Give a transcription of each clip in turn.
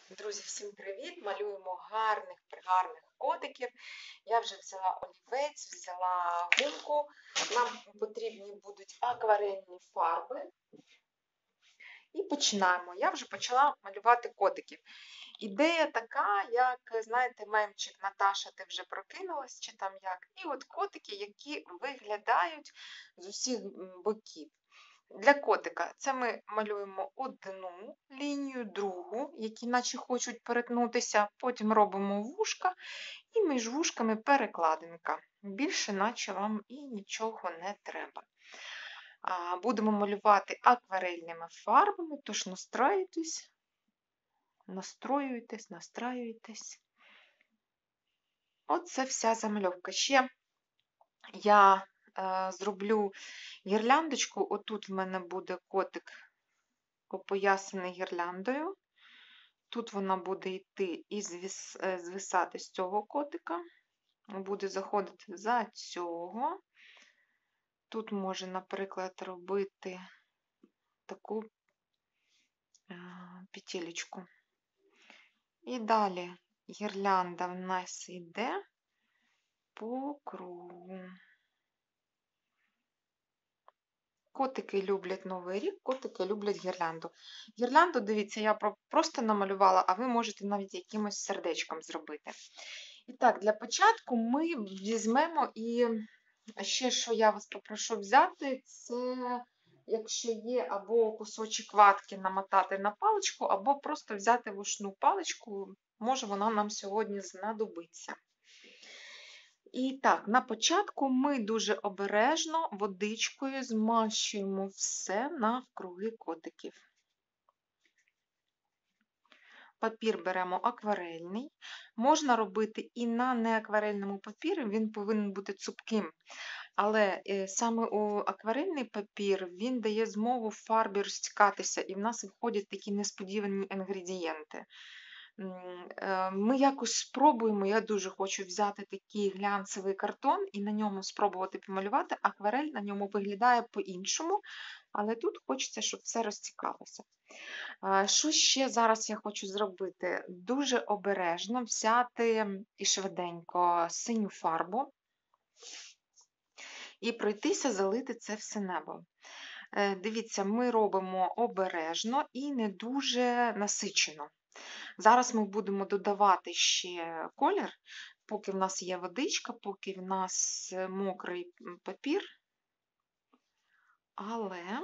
Друзі, всім привіт! Малюємо гарних котиків. Я вже взяла олівець, взяла гумку. Нам потрібні будуть акварельні фарби. І починаємо. Я вже почала малювати котиків. Ідея така, як, знаєте, мемчик Наташа, ти вже прокинулась, чи там як. І от котики, які виглядають з усіх боків. Для котика це ми малюємо одну лінію, другу, які наче хочуть перетнутися, потім робимо вушка і між вушками перекладинка. Більше наче вам і нічого не треба. Будемо малювати акварельними фарбами, тож настраюйтесь. Оце вся замальовка. Ще я зроблю гірляндочку. Отут в мене буде котик опоясаний гірляндою. Тут вона буде йти і звисати з цього котика. Буде заходити за цього. Тут може, наприклад, робити таку петелечку. І далі гірлянда в нас йде по кругу. Котики люблять Новий рік, котики люблять гірлянду. Гірлянду, дивіться, я просто намалювала, а ви можете навіть якимось сердечком зробити. І так, для початку ми візьмемо і ще, що я вас попрошу взяти, це, якщо є або кусочок ватки намотати на паличку, або просто взяти вушну паличку, може вона нам сьогодні знадобиться. І так, на початку ми дуже обережно водичкою змащуємо все навкруги котиків. Папір беремо акварельний. Можна робити і на неакварельному папірі, він повинен бути цупким. Але саме у акварельний папір він дає змогу фарбі розтікатися, і в нас виходять такі несподівані інгредієнти. Ми якось спробуємо, я дуже хочу взяти такий глянцевий картон і на ньому спробувати помалювати. Акварель на ньому виглядає по-іншому, але тут хочеться, щоб все розтікалося. Що ще зараз я хочу зробити? Дуже обережно взяти і швиденько синю фарбу і пройтися, залити це все небо. Дивіться, ми робимо обережно і не дуже насичено. Зараз ми будемо додавати ще колір, поки в нас є водичка, поки в нас мокрий папір. Але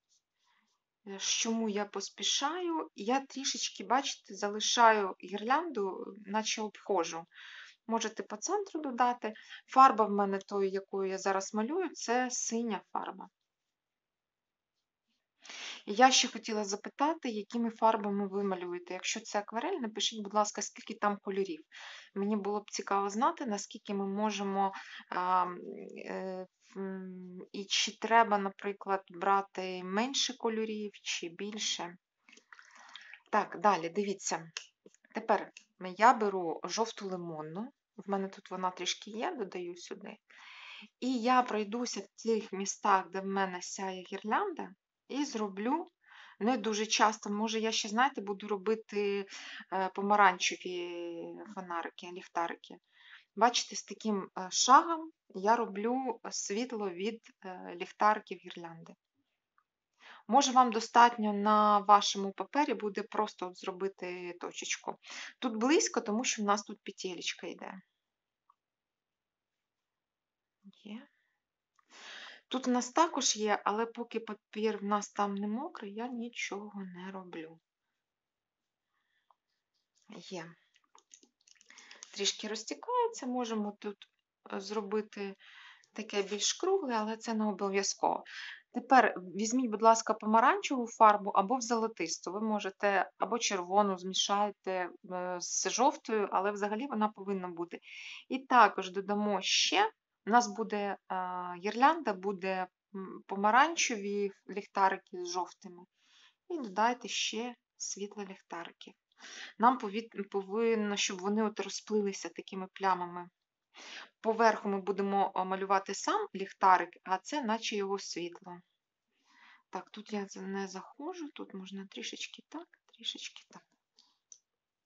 чому я поспішаю? Я трішечки, бачите, залишаю гірлянду, наче обходжу. Можете по центру додати. Фарба в мене тою, якою я зараз малюю, це синя фарба. І я ще хотіла запитати, якими фарбами ви малюєте. Якщо це акварель, напишіть, будь ласка, скільки там кольорів. Мені було б цікаво знати, наскільки ми можемо, і чи треба, наприклад, брати менше кольорів, чи більше. Так, далі, дивіться. Тепер я беру жовту лимонну, в мене тут вона трішки є, додаю сюди. І я пройдуся в тих містах, де в мене сяє гірлянда, і зроблю не дуже часто, може я ще, знаєте, буду робити помаранчеві фонарики, ліхтарики. Бачите, з таким шагом я роблю світло від ліхтариків гірлянди. Може, вам достатньо на вашому папері буде просто от зробити точечку. Тут близько, тому що в нас тут петелечка йде. Є. Тут у нас також є, але поки папір в нас там не мокрий, я нічого не роблю. Є. Трішки розтікається, можемо тут зробити таке більш кругле, але це не обов'язково. Тепер візьміть, будь ласка, помаранчеву фарбу або в золотисту. Ви можете або червону змішаєте з жовтою, але взагалі вона повинна бути. І також додамо ще, у нас буде гірлянда, буде помаранчеві ліхтарики з жовтими. І додайте ще світлі ліхтарики. Нам повинно, щоб вони от розплилися такими плямами. Поверху ми будемо малювати сам ліхтарик, а це наче його світло. Так, тут я не заходжу, тут можна трішечки так, трішечки так.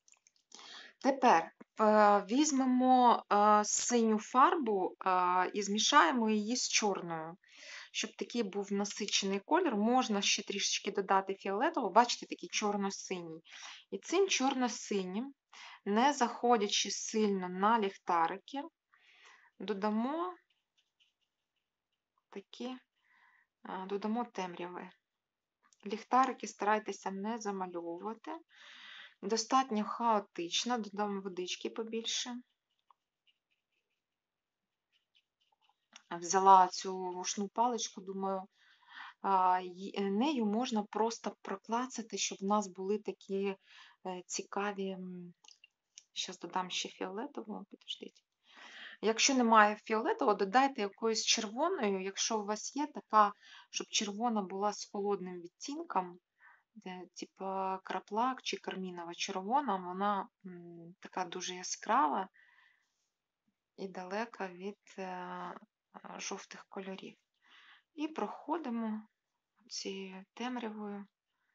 Тепер візьмемо синю фарбу і змішаємо її з чорною. Щоб такий був насичений колір, можна ще трішечки додати фіолетового, бачите, такий чорно-синій. І цим чорно-синім, не заходячи сильно на ліхтарики, додамо темряви. Ліхтарики старайтеся не замальовувати. Достатньо хаотично, додам водички побільше. Взяла цю рушну паличку, думаю, нею можна просто проклацати, щоб в нас були такі цікаві. Зараз додам ще фіолетового, підождіть. Якщо немає фіолетового, додайте якоюсь червоною, якщо у вас є така, щоб червона була з холодним відтінком, типу краплак чи кармінова червона, вона така дуже яскрава і далека від жовтих кольорів. І проходимо цією темрявою.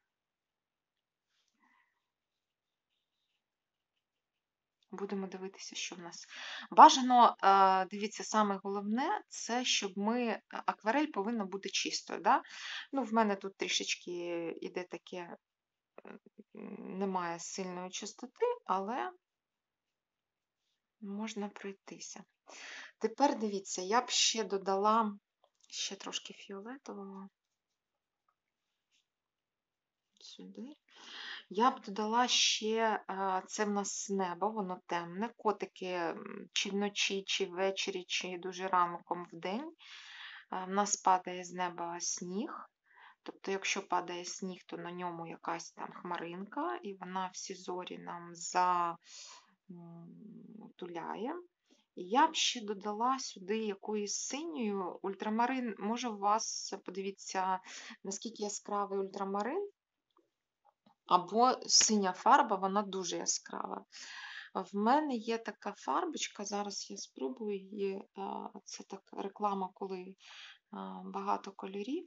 Будемо дивитися, що в нас. Бажано, дивіться, саме головне, це щоб акварель повинна бути чистою. Да? Ну, в мене тут трішечки іде таке, немає сильної чистоти, але можна пройтися. Тепер дивіться, я б ще додала ще трошки фіолетового. Сюди. Я б додала ще, це в нас небо, воно темне, котики чи вночі, чи ввечері, чи дуже ранком в день. В нас падає з неба сніг. Тобто, якщо падає сніг, то на ньому якась там хмаринка, і вона всі зорі нам затуляє. І я б ще додала сюди якоюсь синьою ультрамарин. Може у вас, подивіться, наскільки яскравий ультрамарин, або синя фарба, вона дуже яскрава. В мене є така фарбочка, зараз я спробую її, це так реклама, коли багато кольорів.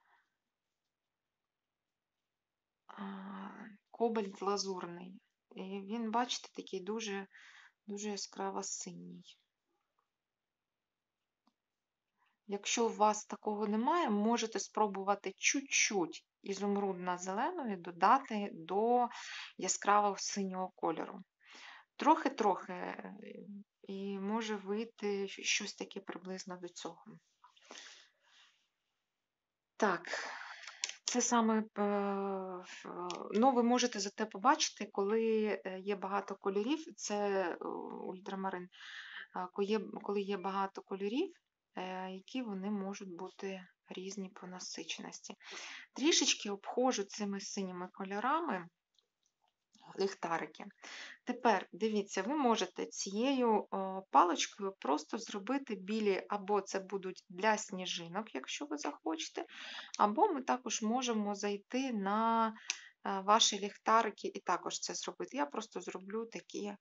Кобальт лазурний. І він, бачите, такий дуже, дуже яскраво синій. Якщо у вас такого немає, можете спробувати чуть-чуть ізумрудно-зеленої додати до яскравого синього кольору. Трохи-трохи, і може вийти щось таке приблизно до цього. Так, це саме, ну, ви можете зате побачити, коли є багато кольорів, це ультрамарин, коли є багато кольорів, які вони можуть бути різні по насиченості. Трішечки обходжу цими синіми кольорами ліхтарики. Тепер, дивіться, ви можете цією паличкою просто зробити білі, або це будуть для сніжинок, якщо ви захочете, або ми також можемо зайти на ваші ліхтарики і також це зробити. Я просто зроблю такі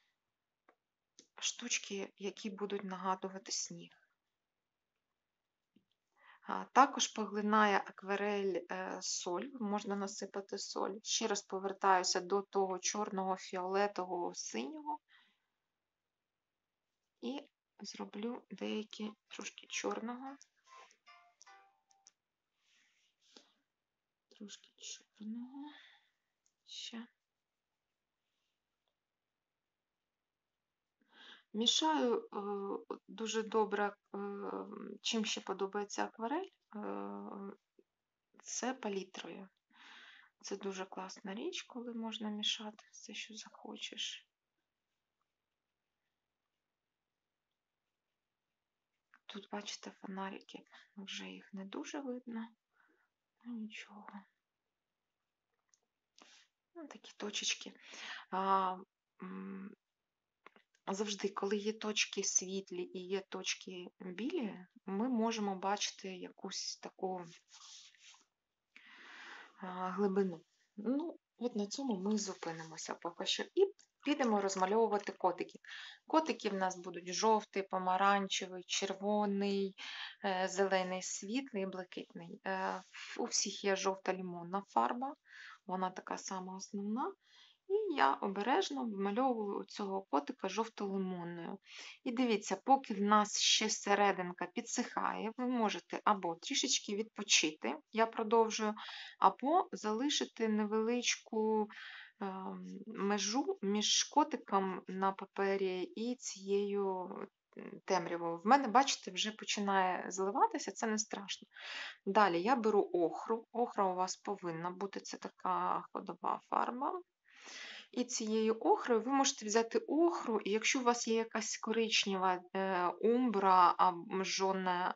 штучки, які будуть нагадувати сніг. Також поглинає акварель соль, можна насипати соль. Ще раз повертаюся до того чорного, фіолетового, синього. І зроблю деякі трошки чорного. Трошки чорного. Ще. Мішаю дуже добре, чим ще подобається акварель, це палітрою. Це дуже класна річ, коли можна мішати все, що захочеш. Тут, бачите, фонарики, вже їх не дуже видно, ну нічого. Ну, такі точечки. Завжди, коли є точки світлі і є точки білі, ми можемо бачити якусь таку глибину. Ну, от на цьому ми зупинимося поки що. І підемо розмальовувати котиків. Котики в нас будуть жовтий, помаранчевий, червоний, зелений, світлий, блакитний. У всіх є жовта лимонна фарба, вона така сама основна. І я обережно вимальовую цього котика жовто-лимонною. І дивіться, поки в нас ще серединка підсихає, ви можете або трішечки відпочити, я продовжую, або залишити невеличку межу між котиком на папері і цією темрявою. В мене, бачите, вже починає зливатися, це не страшно. Далі я беру охру. Охра у вас повинна бути, це така ходова фарба. І цією охрою ви можете взяти охру, і якщо у вас є якась коричнева умбра жодна,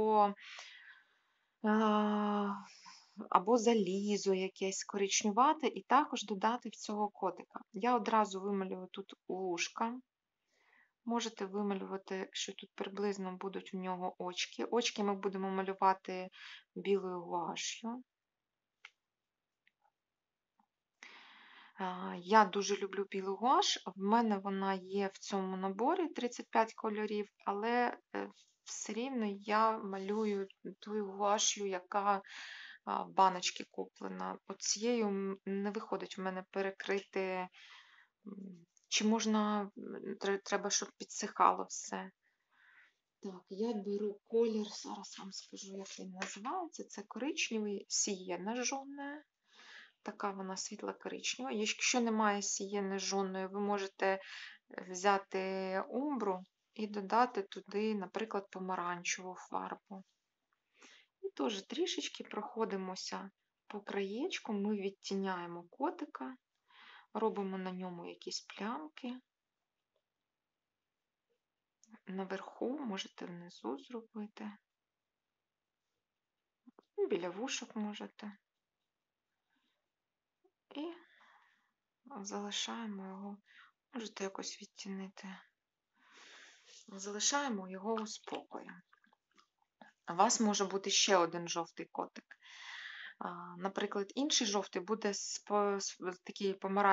або залізо якесь коричнювате, і також додати в цього котика. Я одразу вималюю тут вушка. Можете вималювати, що тут приблизно будуть у нього очки. Очки ми будемо малювати білою гуаш'ю. Я дуже люблю білу гуаш, в мене вона є в цьому наборі 35 кольорів, але все рівно я малюю ту гуаш'ю, яка в баночці куплена. Оцією не виходить в мене перекрити, чи можна, треба, щоб підсихало все. Так, я беру колір, зараз вам скажу, як він називається. Це коричневий сієна жовна. Така вона світло-коричнева. Якщо немає сієни жовної, ви можете взяти умбру і додати туди, наприклад, помаранчеву фарбу. І теж трішечки проходимося по краєчку, ми відтіняємо котика, робимо на ньому якісь плямки. Наверху, можете внизу зробити. Біля вушок можете. І залишаємо його, можете якось відтінити. Залишаємо його у спокої. У вас може бути ще один жовтий котик. Наприклад, інший жовтий буде такий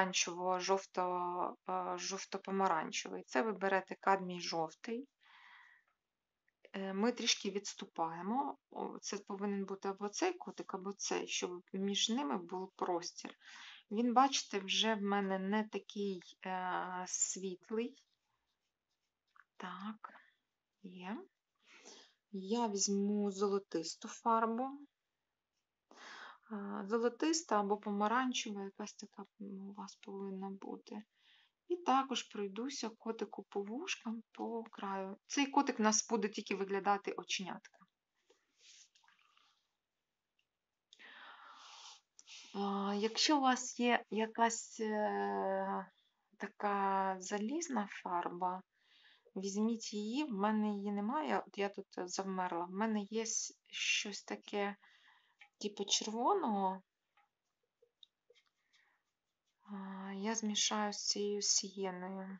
помаранчево-жовто-помаранчевий. Це ви берете кадмій жовтий. Ми трішки відступаємо. Це повинен бути або цей котик, або цей, щоб між ними був простір. Він, бачите, вже в мене не такий світлий. Так, є. Я візьму золотисту фарбу. Золотиста або помаранчева, якась така у вас повинна бути. І також пройдуся котику по вушкам, по краю. Цей котик у нас буде тільки виглядати оченятка. Якщо у вас є якась така залізна фарба, візьміть її, в мене її немає, от я тут завмерла, в мене є щось таке, типу червоного, я змішаю з цією сієною.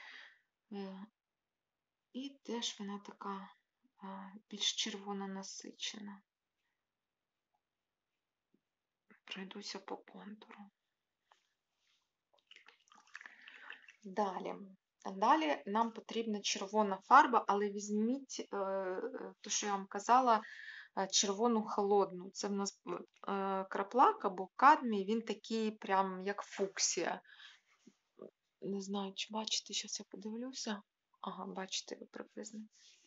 І теж вона така більш червоно насичена. Пройдуся по контуру. Далі нам потрібна червона фарба, але візьміть, то, що я вам казала, червону холодну. Це в нас краплак або кадмій, він такий прям як фуксія. Не знаю, чи бачите, зараз я подивлюся. Ага, бачите ви приблизно.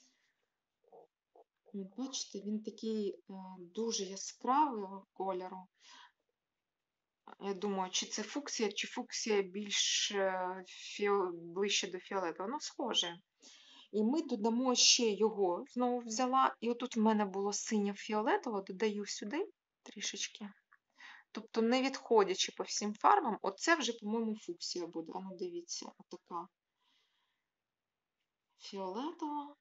Бачите, він такий дуже яскравого кольору. Я думаю, чи це фуксія, чи фуксія більш ближче до фіолетового. Ну, схоже. І ми додамо ще його, знову взяла, і отут в мене було синьо-фіолетово, додаю сюди трішечки. Тобто, не відходячи по всім фарбам, оце вже, по-моєму, фуксія буде. А ну, дивіться, отака фіолетова.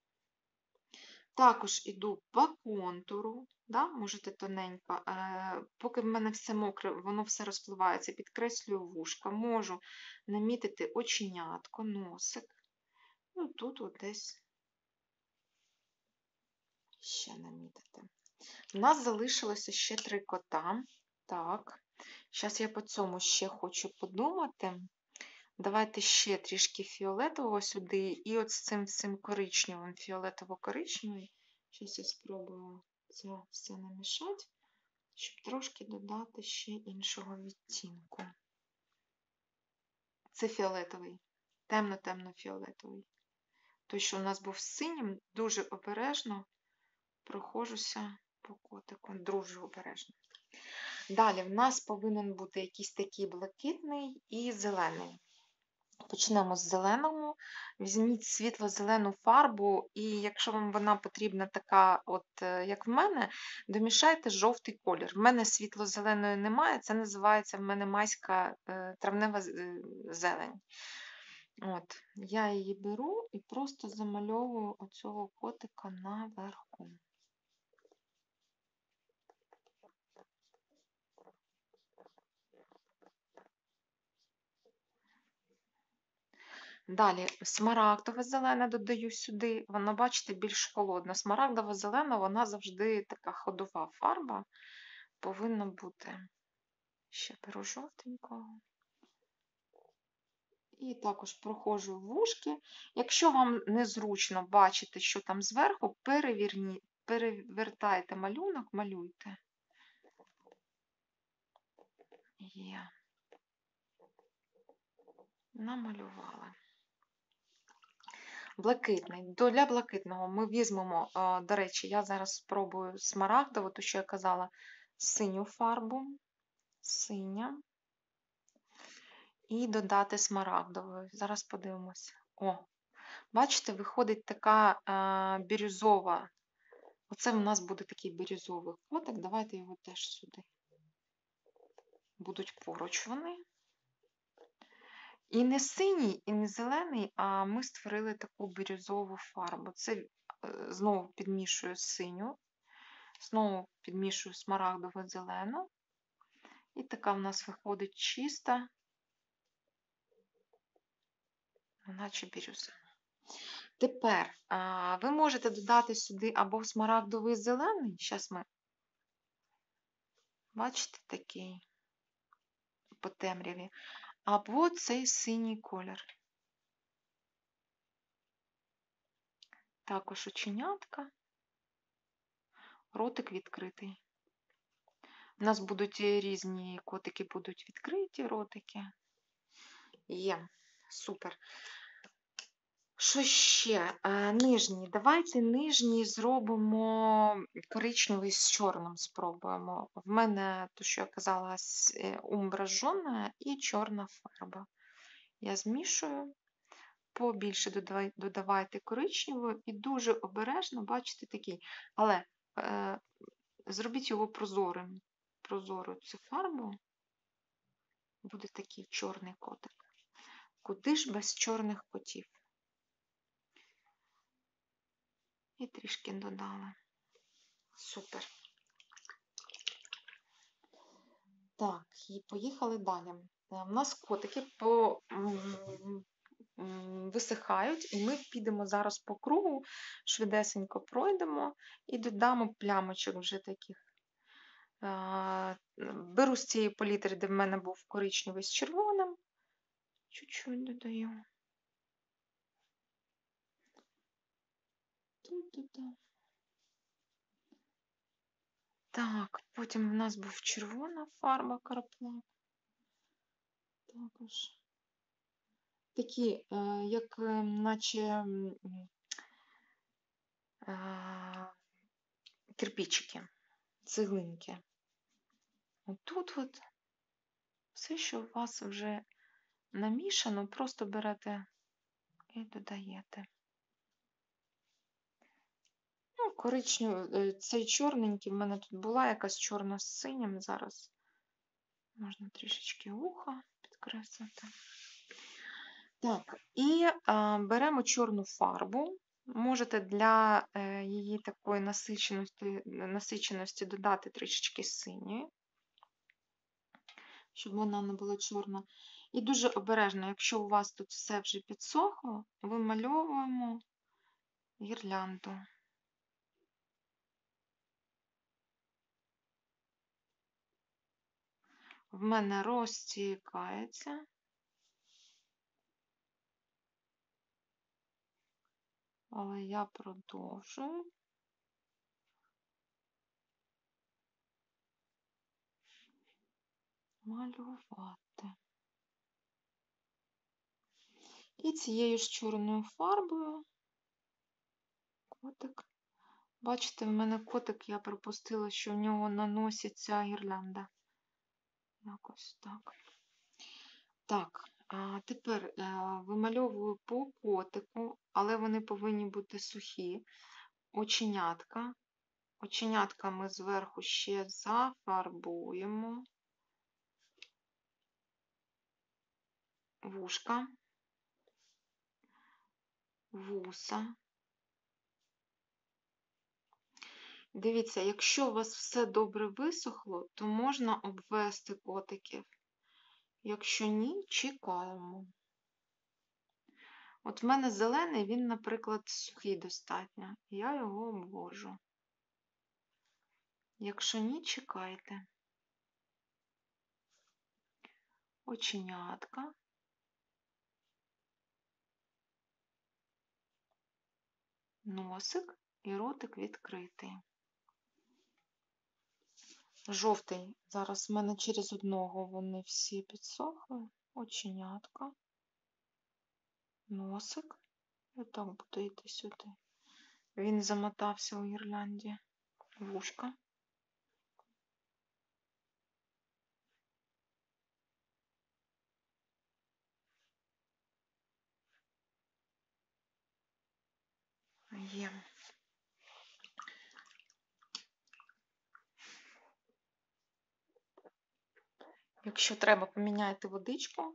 Також іду по контуру, да, можете тоненько, поки в мене все мокре, воно все розпливається, підкреслюю вушка, можу намітити оченятко, носик. Ну, тут от десь ще намітити. У нас залишилося ще 3 кота. Так, зараз я по цьому ще хочу подумати. Давайте ще трішки фіолетового сюди, і от з цим коричневим, фіолетово-коричневий. Зараз я спробую це все намішати, щоб трошки додати ще іншого відтінку. Це фіолетовий, темно-темно-фіолетовий. Той, що у нас був синім, дуже обережно проходжуся по котику, дуже обережно. Далі в нас повинен бути якийсь такий блакитний і зелений. Почнемо з зеленого. Візьміть світло-зелену фарбу, і якщо вам вона потрібна така, от як в мене, домішайте жовтий колір. В мене світло-зеленої немає, це називається в мене майська травнева зелень. От, я її беру і просто замальовую оцього котика наверху. Далі смарагдова зелена додаю сюди, вона, бачите, більш холодна. Смарагдова зелена, вона завжди така ходова фарба, повинна бути. Ще беру жовтенького. І також проходжу вушки. Якщо вам незручно бачити, що там зверху, перевертайте малюнок, малюйте. Є. Намалювала. Блакитний. Для блакитного ми візьмемо, до речі, я зараз спробую смарагдову, то що я казала, синю фарбу, синя, і додати смарагдовою. Зараз подивимося. О, бачите, виходить така бірюзова. Оце в нас буде такий бірюзовий котик. Давайте його теж сюди. Будуть поруч вони. І не синій, і не зелений, а ми створили таку бірюзову фарбу. Це знову підмішую синю, знову підмішую смарагдову зелену. І така в нас виходить чиста, наче бірюза. Тепер ви можете додати сюди або смарагдовий зелений, зараз ми, бачите, такий по темряві, або цей синій колір. Також оченятка, ротик відкритий. У нас будуть різні котики, будуть відкриті ротики. Є, супер. Що ще? Нижній. Давайте нижній зробимо коричневий з чорним спробуємо. В мене, то що я казала, умбра жовна і чорна фарба. Я змішую, побільше додавайте коричневу і дуже обережно, бачите, такий. Але зробіть його прозорим. Прозору цю фарбу. Буде такий чорний котик. Куди ж без чорних котів? І трішки додала. Супер. Так, і поїхали далі. У нас котики висихають, і ми підемо зараз по кругу, швидесенько пройдемо і додамо плямочок вже таких. Беру з цієї палітри, де в мене був коричневий з червоним. Чуть-чуть додаю. Так, потім в нас був червона фарба краплак. Також такі, як наче кирпичики, цеглинки. Отут от все, що у вас вже намішано, просто берете і додаєте. Ну, коричневий, цей чорненький, в мене тут була якась чорна з синім, зараз можна трішечки вуха підкреслити. Так, і беремо чорну фарбу. Можете для її такої насиченості додати трішечки синьої, щоб вона не була чорна. І дуже обережно, якщо у вас тут все вже підсохло, вимальовуємо гірлянду. В мене розтікається. Але я продовжую. Малювати. І цією ж чорною фарбою котик. Бачите, в мене котик, я пропустила, що в нього на носі ця гірлянда. Якось так. Так, а тепер вимальовую по котику, але вони повинні бути сухі. Оченятка. Оченятка ми зверху ще зафарбуємо. Вушка. Вуса. Дивіться, якщо у вас все добре висохло, то можна обвести котиків. Якщо ні, чекаємо. От в мене зелений, він, наприклад, сухий достатньо. Я його обвожу. Якщо ні, чекайте. Оченятка. Носик і ротик відкритий. Жовтий. Зараз в мене через одного вони всі підсохли. Оченятка. Носик. І так буде йти сюди. Він замотався у гірлянді. Вушка. Є. Якщо треба, поміняйте водичку.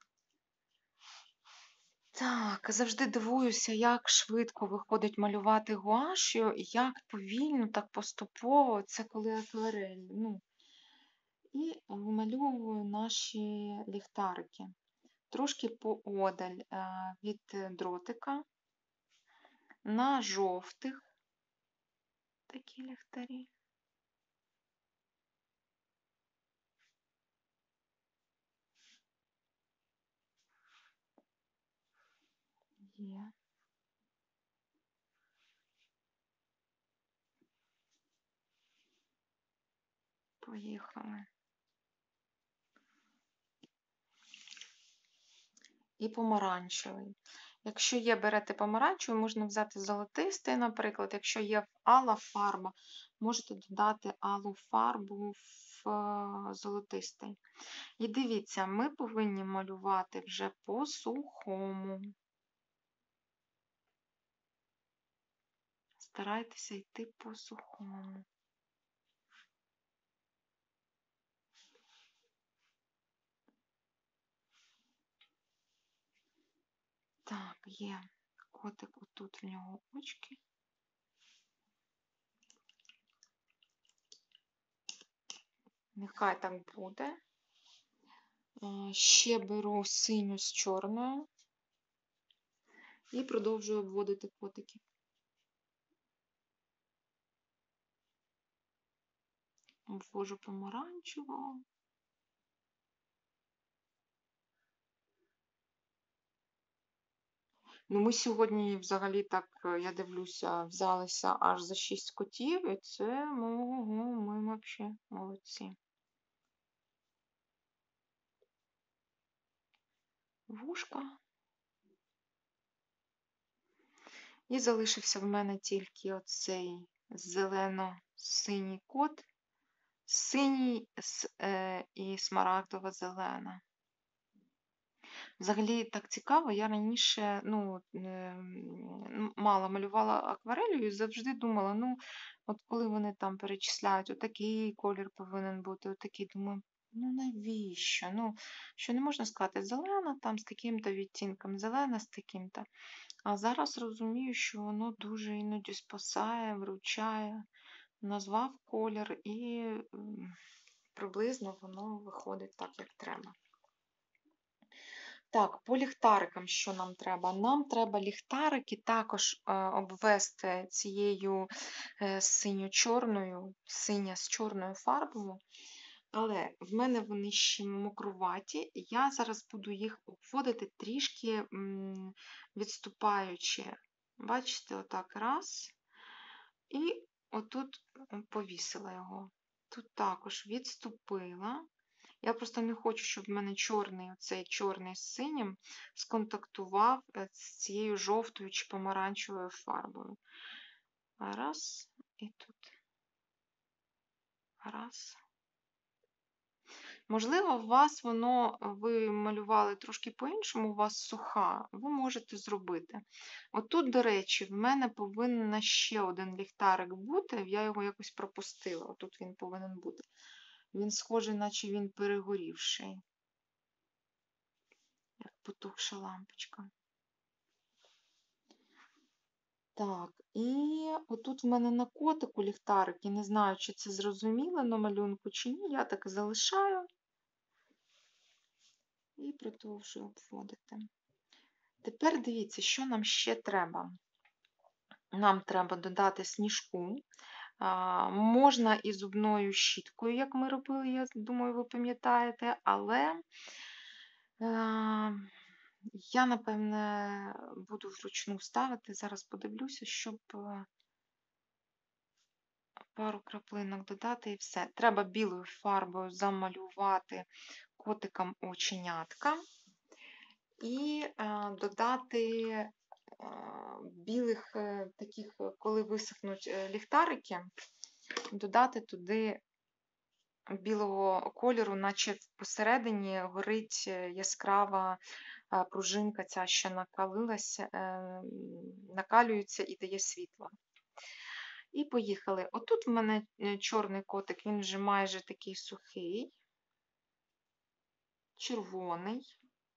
Так, завжди дивуюся, як швидко виходить малювати гуаш'ю, як повільно, так поступово, це коли акварель. І вимальовую наші ліхтарики. Трошки поодаль від дротика, на жовтих такі ліхтарі. Є. Поїхали. І помаранчевий. Якщо є, берете помаранчевий, можна взяти золотистий, наприклад. Якщо є алла фарба, можете додати алу фарбу в золотистий. І дивіться, ми повинні малювати вже по сухому. Старайтеся йти по сухому. Так, є котик, отут в нього очки. Нехай так буде. Ще беру синю з чорною і продовжую обводити котики. Обвожу помаранчевого. Ми сьогодні взагалі так, я дивлюся, взялися аж за 6 котів, і це ми взагалі молодці. Вушка. І залишився в мене тільки оцей зелено-синій кот, синій і смарагдово-зелена. Взагалі так цікаво, я раніше мало малювала акварелью і завжди думала, от коли вони там перечисляють, отакий колір повинен бути, отакий, думаю, навіщо? Що не можна сказати, зелена там з таким-то відтінком, зелена з таким-то. А зараз розумію, що воно дуже іноді спасає, вручає, назвав колір і приблизно воно виходить так, як треба. Так, по ліхтарикам що нам треба? Нам треба ліхтарики також обвести цією синьо-чорною, синя з чорною фарбою. Але в мене вони ще мокруваті, я зараз буду їх обводити трішки відступаючи. Бачите, отак раз. І отут повісила його. Тут також відступила. Я просто не хочу, щоб в мене оцей чорний з синім сконтактував з цією жовтою чи помаранчевою фарбою. Раз, і тут. Раз. Можливо, у вас ви малювали трошки по-іншому, у вас суха, ви можете зробити. Отут, до речі, в мене повинен ще один ліхтарик бути, я його якось пропустила. Отут він повинен бути. Він схожий, наче він перегорівший. Як потухша лампочка. Так, і отут в мене на котику ліхтарик, я не знаю, чи це зрозуміло на малюнку, чи ні, я так залишаю. І продовжую обводити. Тепер дивіться, що нам ще треба. Нам треба додати сніжку. Можна і зубною щіткою, як ми робили, я думаю, ви пам'ятаєте, але я, напевне, буду вручну ставити. Зараз подивлюся, щоб пару краплинок додати і все. Треба білою фарбою замалювати котикам оченятка і додати білих таких, коли висохнуть ліхтарики, додати туди білого кольору, наче посередині горить яскрава пружинка, ця, що накалилася, накалюється і дає світло. І поїхали. Отут в мене чорний котик, він вже майже такий сухий, червоний.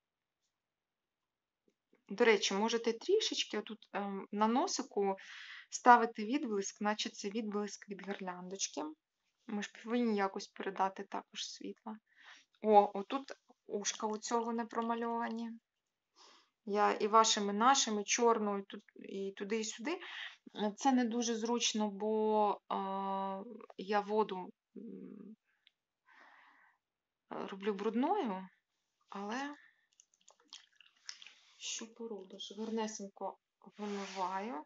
До речі, можете трішечки отут на носику ставити відблиск, наче це відблиск від гірляндочки. Ми ж повинні якось передати також світло. О, отут ушка у цього не промальовані. Я і вашими, нашими, чорною, і туди, і сюди. Це не дуже зручно, бо я воду роблю брудною, але що поробиш? Гарнесенько вимиваю.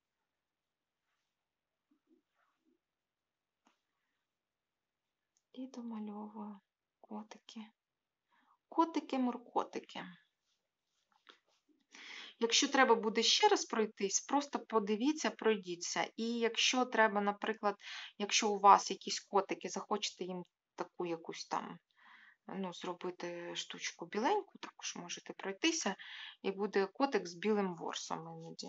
І домальовую котики. Котики-муркотики. Якщо треба буде ще раз пройтись, просто подивіться, пройдіться. І якщо треба, наприклад, якщо у вас якісь котики, захочете їм таку якусь там, зробити штучку біленьку, також можете пройтися, і буде котик з білим ворсом іноді.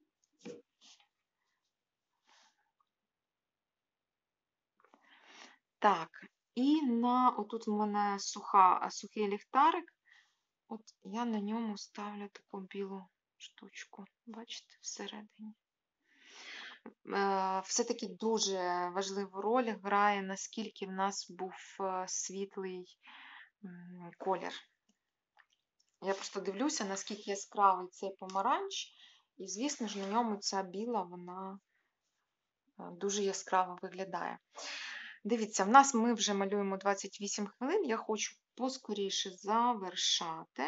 Так, і отут в мене сухий ліхтарик, от я на ньому ставлю таку білу штучку, бачите, всередині. Все-таки дуже важливу роль грає, наскільки в нас був світлий колір. Я просто дивлюся, наскільки яскравий цей помаранч, і, звісно ж, на ньому ця біла, вона дуже яскраво виглядає. Дивіться, ми вже малюємо 28 хвилин, я хочу поскоріше завершати.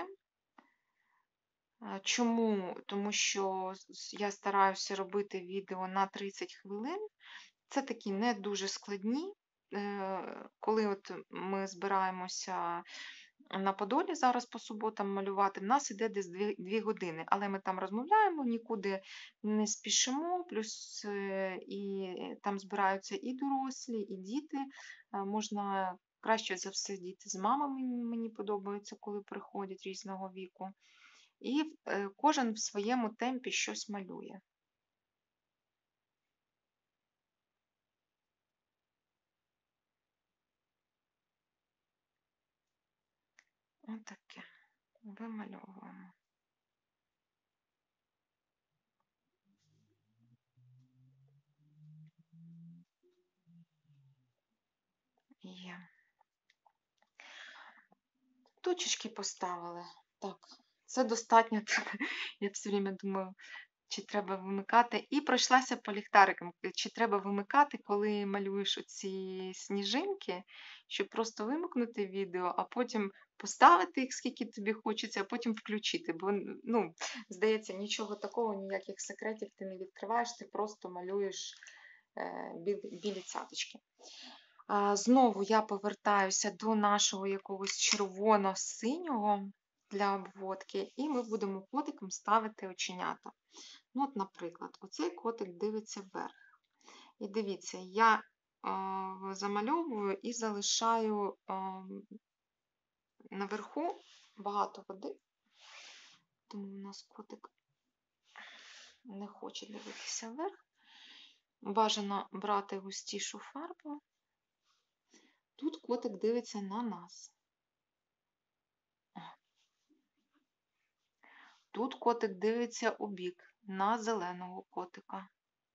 Чому? Тому що я стараюся робити відео на 30 хвилин. Це такі не дуже складні. Коли от ми збираємося на Подолі зараз по суботам малювати, в нас іде десь 2 години, але ми там розмовляємо, нікуди не спішимо, плюс і там збираються і дорослі, і діти. Можна краще за все діти з мамами, мені подобається, коли приходять різного віку. І кожен в своєму темпі щось малює. Отаке. Вимальовуємо. Є. Точечки поставили. Так, це достатньо. Я все время думаю, чи треба вимикати. І пройшлася по ліхтарикам. Чи треба вимикати, коли малюєш оці сніжинки, щоб просто вимикнути відео, а потім поставити їх, скільки тобі хочеться, а потім включити. Бо, здається, нічого такого, ніяких секретів ти не відкриваєш, ти просто малюєш білі цяточки. Знову я повертаюся до нашого якогось червоно-синього для обводки, і ми будемо котиком ставити оченята. Ну, от, наприклад, оцей котик дивиться вверх. І дивіться, я замальовую і залишаю наверху багато води, тому у нас котик не хоче дивитися вверх. Бажано брати густішу фарбу. Тут котик дивиться на нас. Тут котик дивиться у бік, на зеленого котика.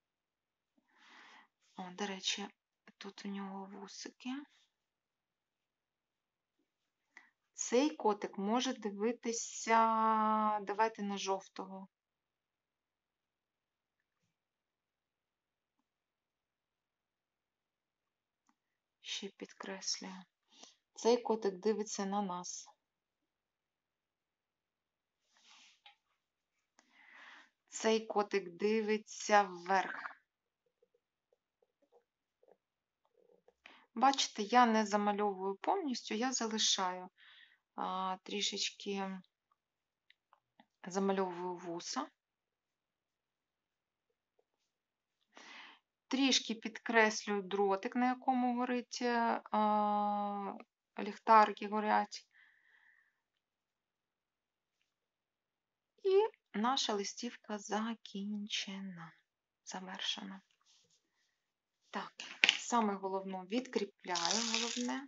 До речі, тут у нього вусики. Цей котик може дивитися, давайте на жовтого. Ще підкреслюю. Цей котик дивиться на нас. Цей котик дивиться вверх. Бачите, я не замальовую повністю, я залишаю трішечки, замальовую вуса. Трішки підкреслюю дротик, на якому горить ліхтарики горять. І наша листівка закінчена, завершена. Так, саме головне відкріпляю головне.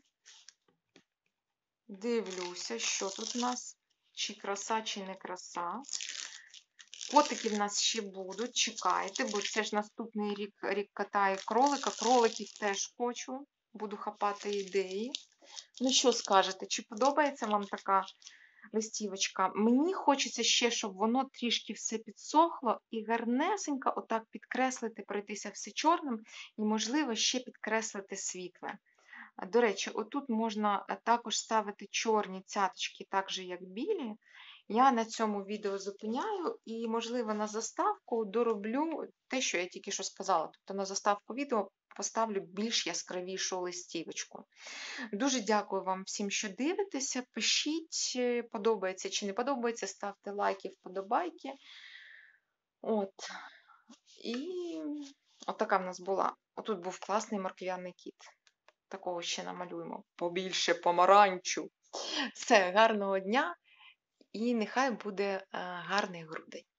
Дивлюся, що тут у нас, чи краса, чи не краса. Котики в нас ще будуть, чекайте, бо це ж наступний рік кота і кролика. Кроликів теж хочу, буду хапати ідеї. Ну що скажете, чи подобається вам така листівочка? Мені хочеться ще, щоб воно трішки все підсохло і гарнесенько отак підкреслити, пройтися все чорним і, можливо, ще підкреслити світле. До речі, отут можна також ставити чорні цяточки, так же, як білі. Я на цьому відео зупиняю і, можливо, на заставку дороблю те, що я тільки що сказала. Тобто на заставку відео поставлю більш яскравішу листівочку. Дуже дякую вам всім, що дивитеся. Пишіть, подобається чи не подобається, ставте лайки, вподобайки. От. І отака в нас була. Отут був класний морквяний кіт. Такого ще намалюємо. Побільше помаранчу. Все, гарного дня і нехай буде гарний грудень.